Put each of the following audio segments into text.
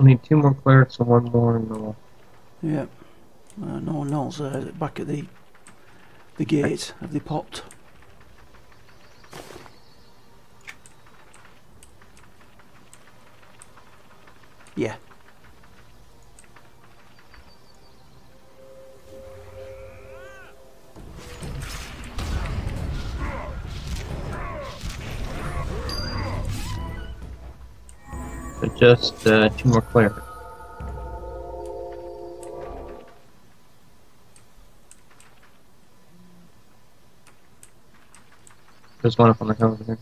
need 2 more clerics and 1 more null. Yeah. No nulls back at the gate. Have they popped? Yeah. So just 2 more clerics. There's one up on the hill over here.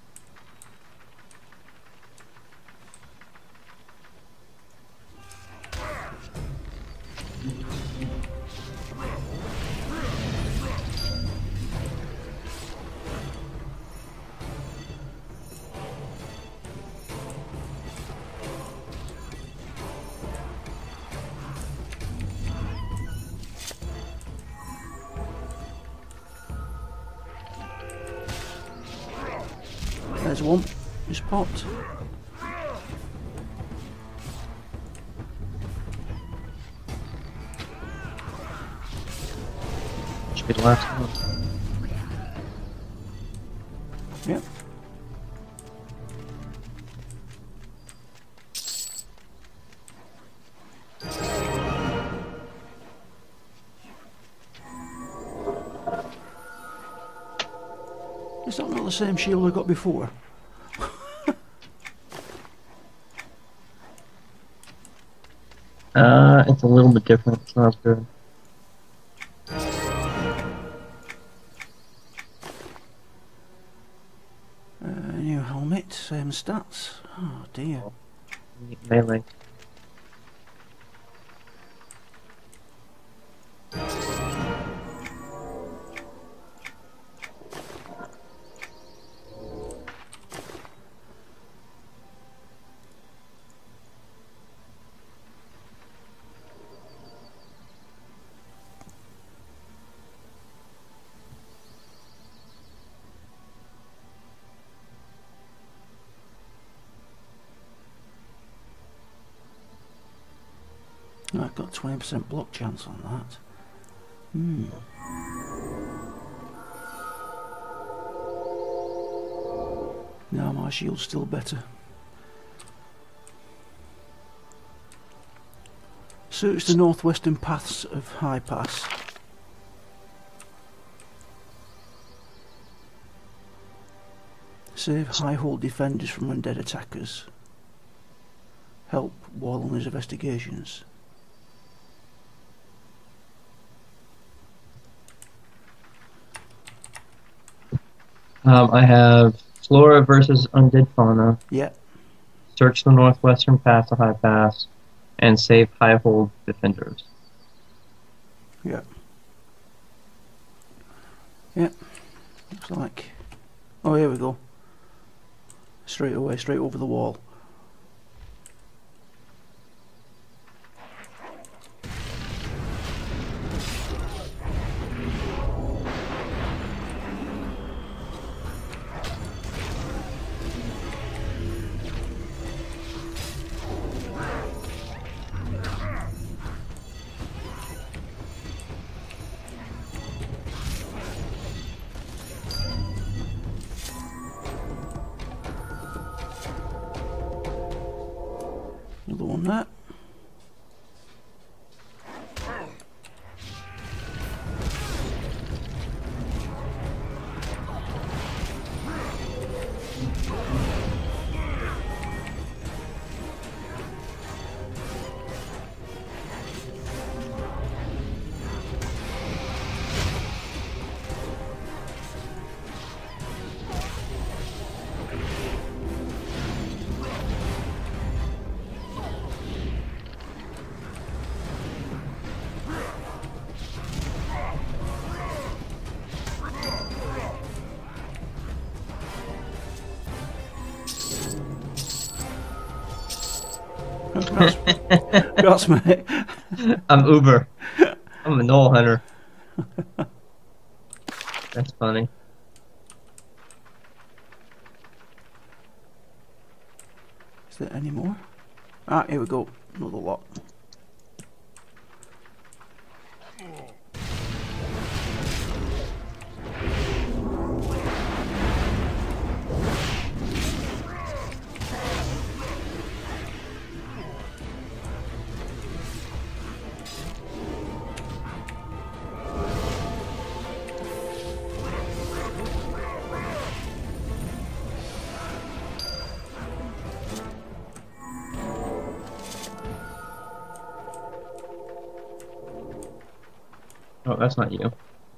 There's one. Just popped. Should be the last one. Yep. Is that not the same shield I got before? It's a little bit different. It's not as good. New helmet, same stats. Oh dear. Melee. I've got 20% block chance on that. Hmm. Now my shield's still better. Search the northwestern paths of High Pass. Save Highhold defenders from undead attackers. Help Wall on his investigations. I have Flora versus Undead Fauna. Yeah. Search the northwestern path of High Pass, and save Highhold defenders. Yeah. Yeah. Looks like. Oh, here we go. Straight away, straight over the wall. Another one there. Congrats, mate. I'm Uber. I'm a Knoll Hunter. That's funny. Is there any more? Ah, here we go. Another lot. Oh, that's not you.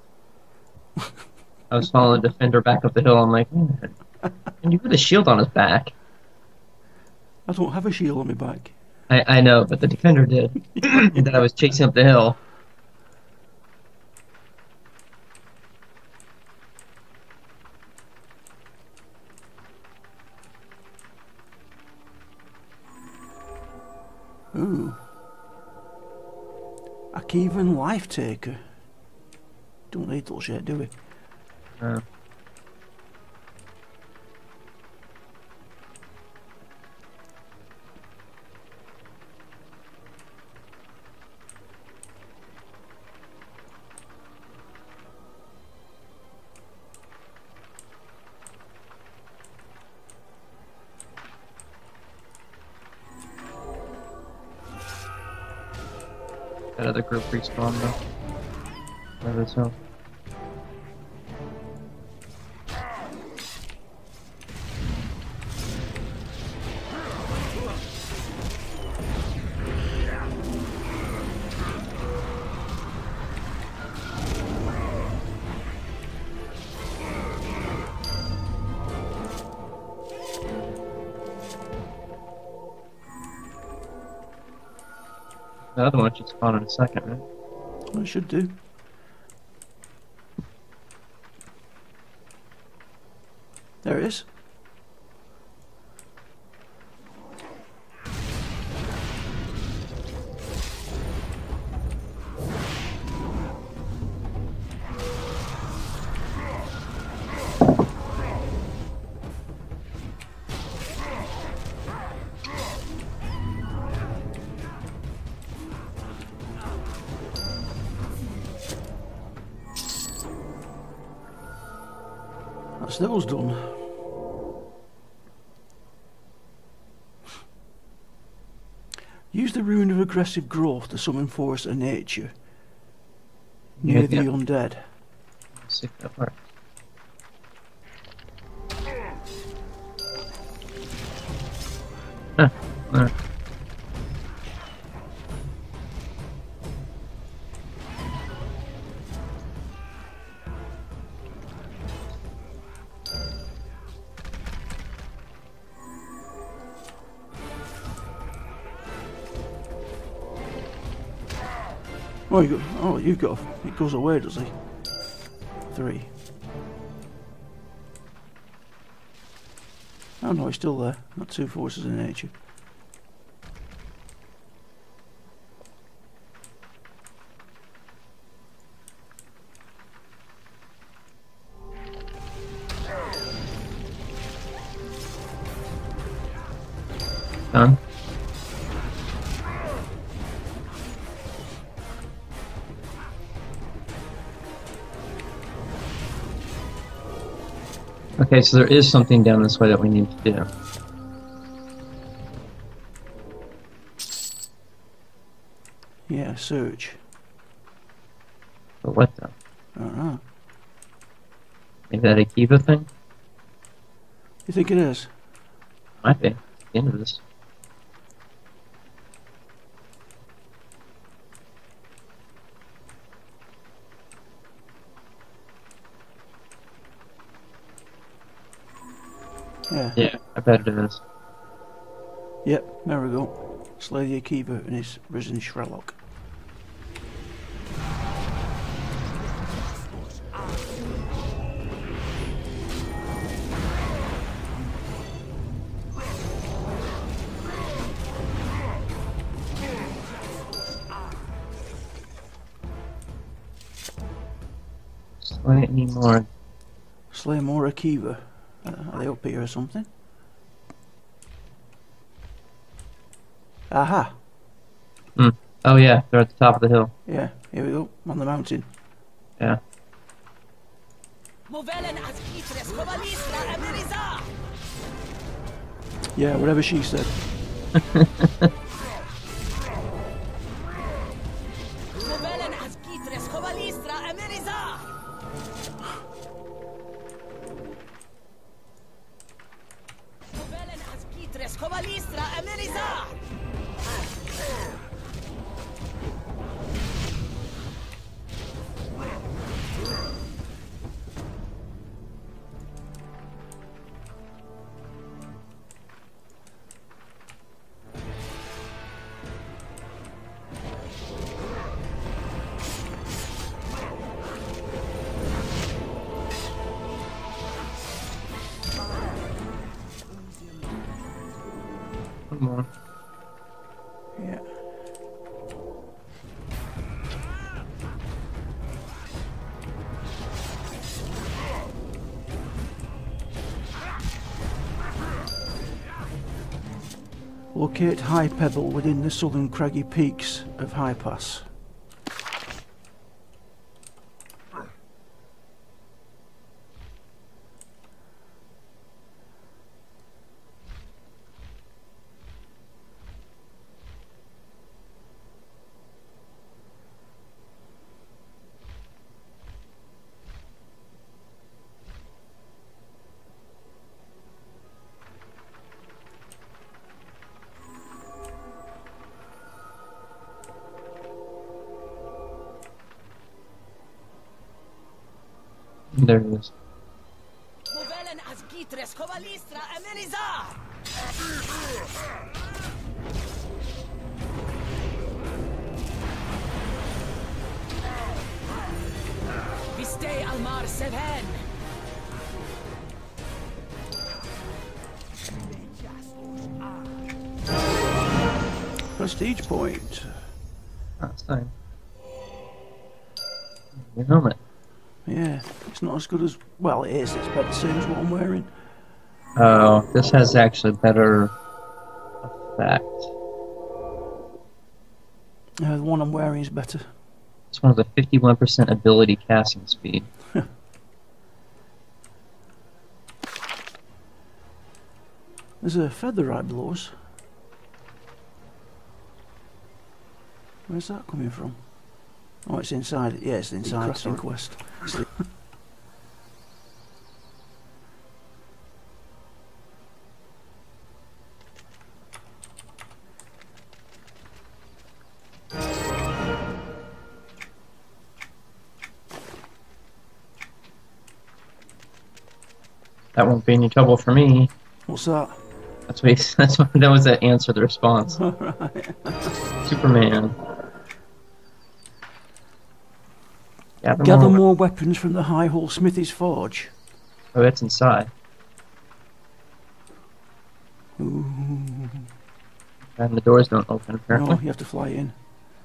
I was following the defender back up the hill. I'm like, man, and you put a shield on his back. I don't have a shield on my back. I know, but the defender did. That I was chasing up the hill. Ooh. A Kievan Life Taker. Don't need those yet, do we? That other group respawned though. Where is it? The other one should spawn in a second, right? I should do. There it is. That's those done. Use the Rune of Aggressive Growth to summon force of nature near the undead. Let's see if that works. Huh. Alright. Oh, you've got. It goes away, does he? 3. Oh no, he's still there. Not 2 forces in nature. Done. Okay, so there is something down this way that we need to do. Yeah, search. But what though? I don't know. Is that a Kiva thing? You think it is? Might be. At the end of this. Yeah. Yeah, I bet it is. Yep, there we go. Slay the Akiva and his risen Shrellock. Slay any more. Slay more Akiva. Are they up here or something? Aha. Oh yeah, they're at the top of the hill. Yeah, here we go. On the mountain. Yeah. Yeah, whatever she said. One more. Yeah. Locate High Pebble within the southern craggy peaks of High Pass. There it is. Vistay Almar Seven. Prestige point. That's fine. Your helmet. Yeah, it's not as good as... Well, it is. It's about the same as what I'm wearing. Oh, this has actually better effect. The one I'm wearing is better. This one has a 51% ability casting speed. There's a feather right below us. Where's that coming from? Oh, it's inside. Yeah, it's inside Crafting Quest. That won't be any trouble for me. What's that? That's what. That was the answer. The response. Alright. Superman. Gather more weapons from the High Hull Smithy's Forge. Oh, it's inside. Ooh. And the doors don't open, apparently. No, you have to fly in.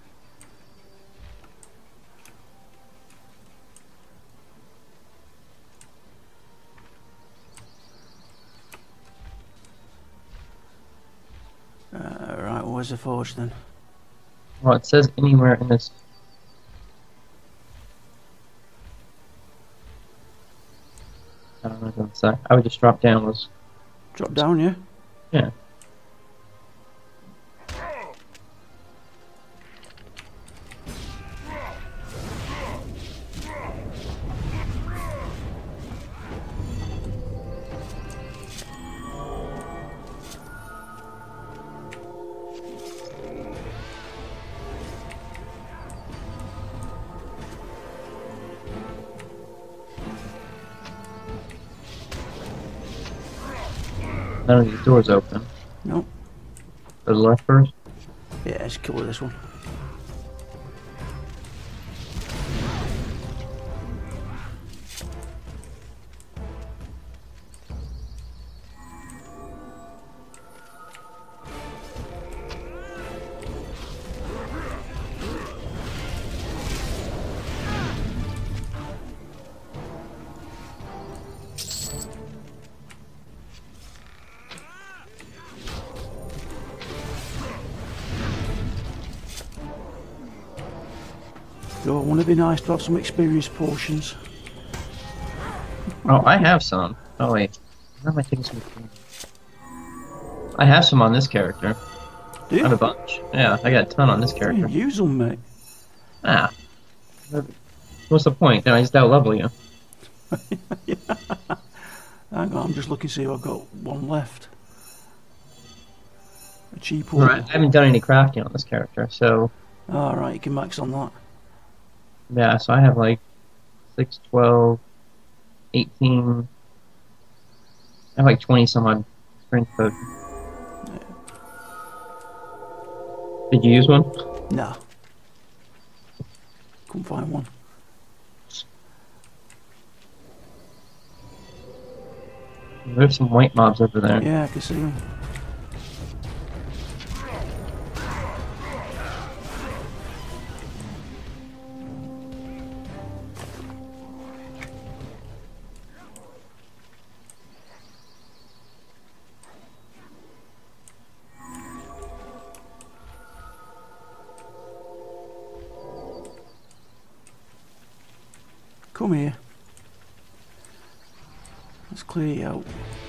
Right, where's the forge then? Well, it says anywhere in this. I don't know what's that. I would just drop down. Drop down, yeah? Yeah. None of these doors open. Nope. To the left first? Yeah, let's kill this one. So wouldn't it be nice to have some experience potions? Oh, I have some. Oh wait, how am I taking some? I have some on this character. Do you? I have a bunch. Yeah, I got a ton on this Yeah, character. use them, mate. Ah, what's the point? Then I just out level you. Hang on, I'm just looking to see if I've got one left. A cheap one. Right. I haven't done any crafting on this character, so Alright, you can max on that. yeah. So I have like 6, 12, 18. I have like 20 some odd strength potions. Did you use one? Nah. Couldn't find one. There's some white mobs over there. Yeah, I can see them. Come here. Let's clear you out.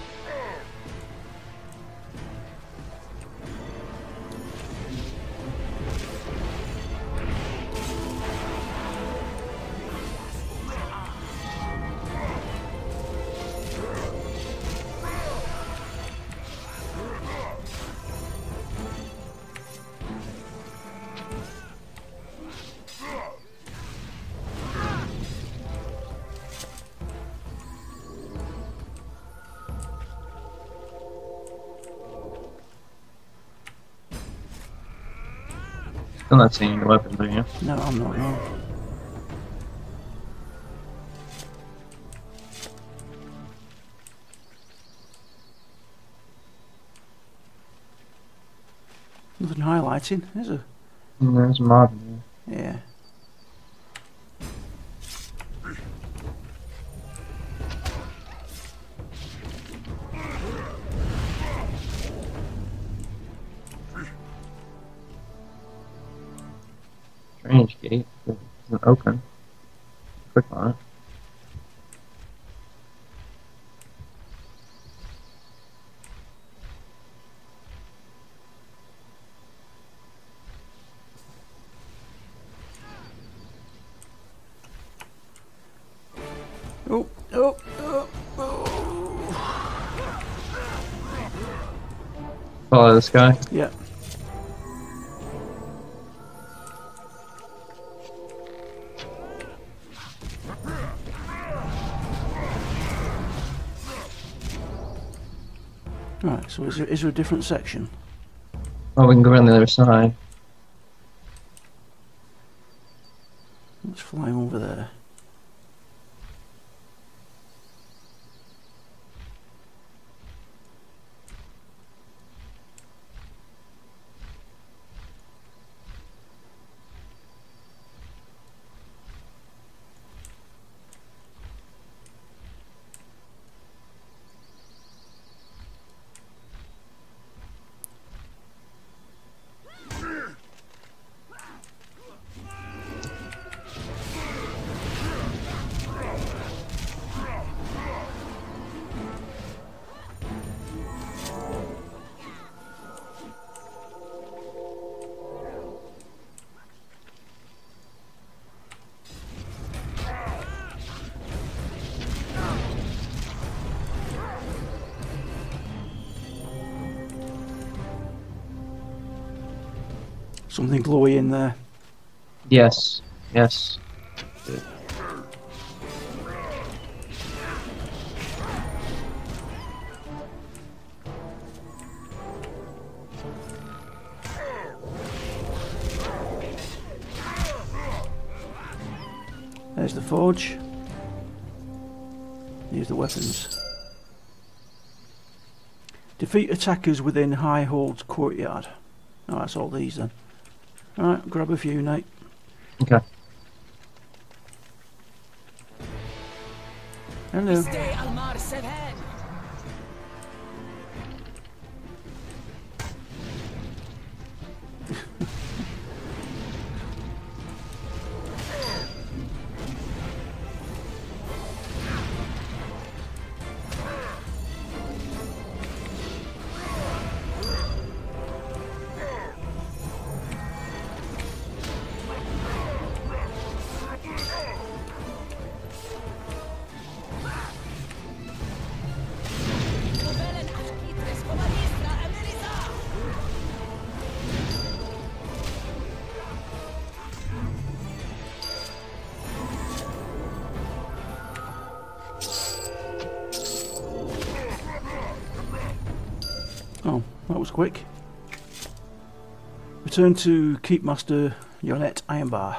Still not seeing the weapons, are you? No, I'm not, no. Nothing highlighting, is there? There's a mob in there. Yeah. Strange gate. It isn't open. Click on it. Oh, oh, oh, oh. Follow this guy. Yeah. Right, so is there a different section? Oh, we can go around the other side. Let's fly him over there. Something glowy in there. Yes. Yes. There's the forge. Here's the weapons. Defeat attackers within High Hold's courtyard. Oh, that's all these then. Alright, grab a few, Nate. Okay. Hello. Stay Almar Sevhen. Oh, that was quick. Return to Keepmaster Yonette Ironbar.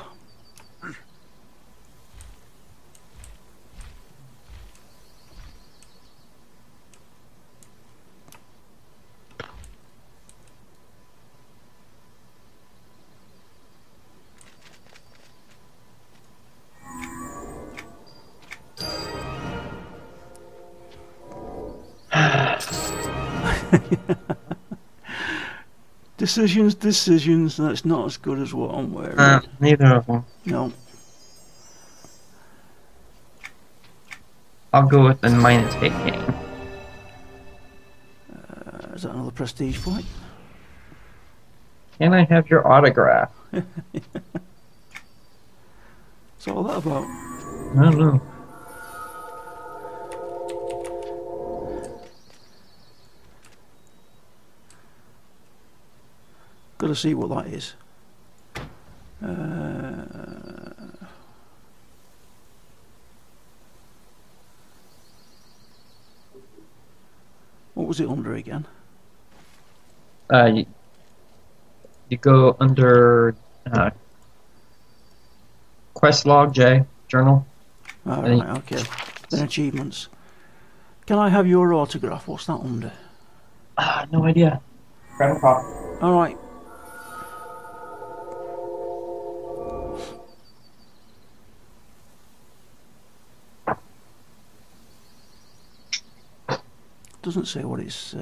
Decisions, that's not as good as what I'm wearing. Neither of them. No. I'll go with the minus hit game. Is that another prestige point? Can I have your autograph? What's all that about? I don't know. Gotta see what that is. What was it under again? You go under quest log J journal. Oh, right, okay. Then achievements. Can I have your autograph? What's that under? No idea. Grandpa. All right. Doesn't say what it's.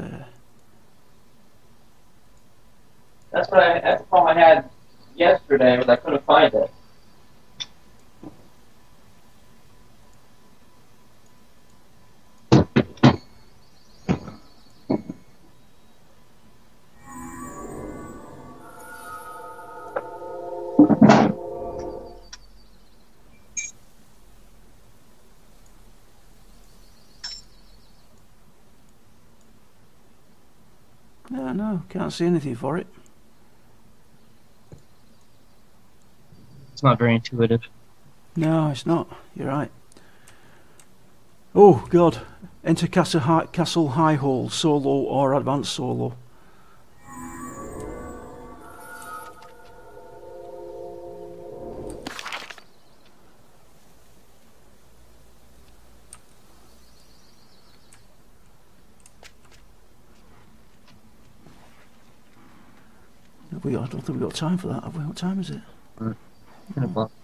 That's the problem I had yesterday, was I couldn't find it. No, can't see anything for it. It's not very intuitive. No, it's not. You're right. Oh, God. Enter Castle High Hall, solo or advanced solo. I don't think we've got time for that, have we? What time is it? In a book.